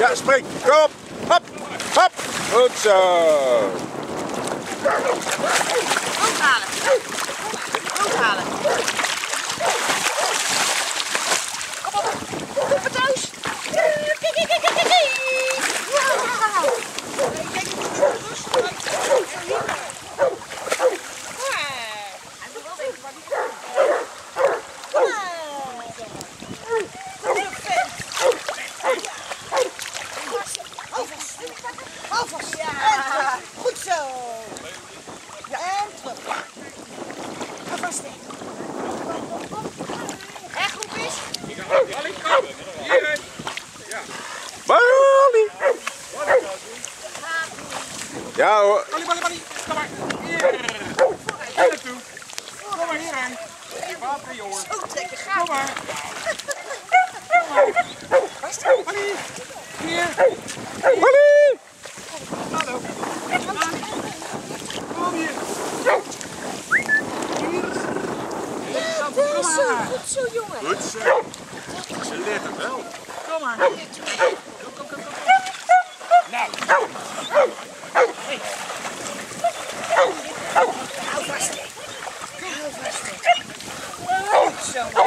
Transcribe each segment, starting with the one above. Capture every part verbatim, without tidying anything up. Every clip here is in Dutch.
Ja, spring. Kom op. Hop. Hop. Goed zo. Hoog halen. Hoog halen. Kom op. Kom op, thuis. Alvast. Ja, goed zo. Ja, en terug. Alvast. Echt goed is. Bali. Ja hoor. Bali, Bali, Bali. Kom maar. Hier. Hier naartoe. Kom maar hierheen. Water, jongen. Zo trekken, ga. Kom maar. Kom maar. Bali. Hier. Bali. Hallo. Kom hier. Ja, wel zo. Goed zo, jongen. Goed zo. Ze leert het wel. Kom maar. Kom, kom, kom, kom. Nou. Hey. Hou vast. Hou vast. Goed zo.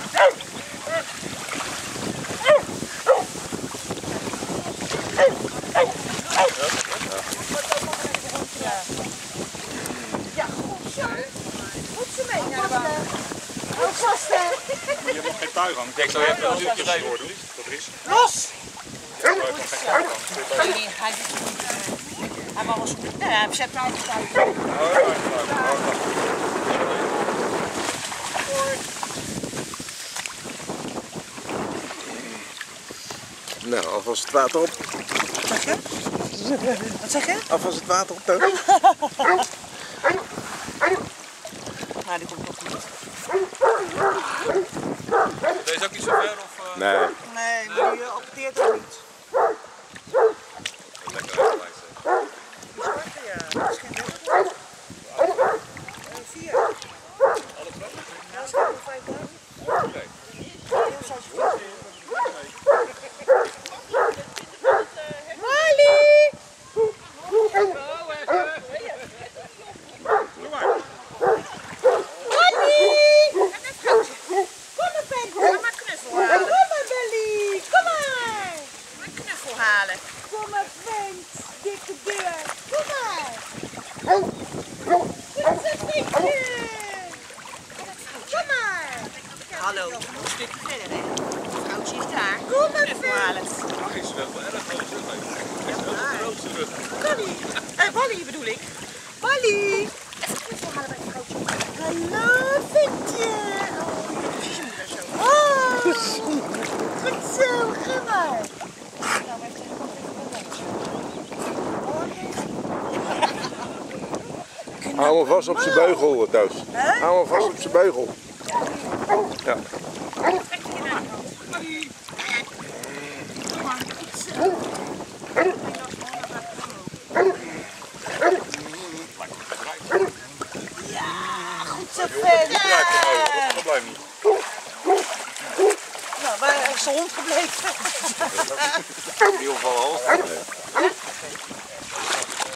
Ja, goed zo. Goed zo mee naar de baan. Hou vast, hè. Je hebt nog geen tuig aan. Ik denk dat je even een uurtje rijden hoor. Dat is. Los! Je hebt nog geen tuig aan. Nee, hij doet het niet. Hij mag wel goed. Nee, hij zet nou altijd uit. Nou, alvast het water op. Wat zeg je? Wat zeg je? Alvast het water op, Teun. Nou, die komt nog goed. Deze ook niet zo ver of... Uh... Nee. Nee, maar die uh, opteert er niet. Lekker uitgeleid. Die zwarte, ja. Dat is geen derde. Uh, vier. Alle twee? Ja, dat is gewoon vijfduizend. Nee. Heel zoals je Molly! Doe maar. Molly! Kom maar, Benny. Kom maar knuffel halen. Kom maar, Belly. Kom maar. Maar knuffel halen. Kom maar, vent. Dikke deur. Kom maar. Goed zo, vriendje. Kom maar. Hallo. Een stukje verder, hè. Vrouwtje is daar. Kom maar, knuffel halen. Hij is wel erg groot, zeg maar. Hij is wel een grootste rug. Connie. Eh, Wally bedoel ik. Wally. Even knuffel halen bij het vrouwtje. Hallo, ventje. Oh, goed zo, ga maar. Nou, maar even Hou hem vast op zijn beugel, thuis. Hou hem vast op zijn beugel. Ja. Ja, goed zo, vent. Dat blijft niet. Nou, waar is de hond gebleven? In ieder geval al.